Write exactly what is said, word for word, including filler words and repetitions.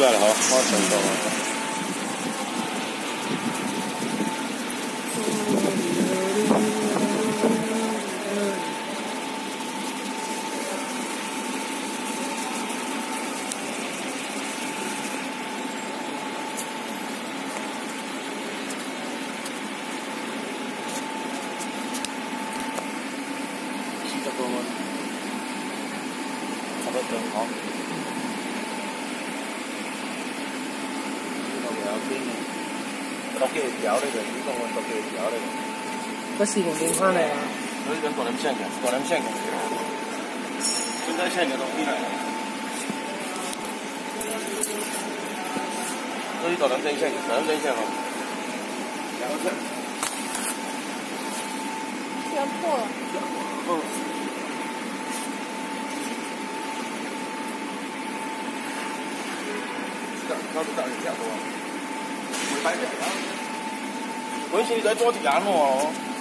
来了哈，我成功了。四十多蚊，差不多好。 六幾條呢個，呢個我六幾條呢個。嗰四年變翻嚟啊！嗰啲個兩千嘅，個兩千嘅，最低千嘅到邊嚟？嗰啲個兩千千，兩千千嗬。兩千。要破了。嗯。搞到大人跳多。 本身你在做啲眼喎。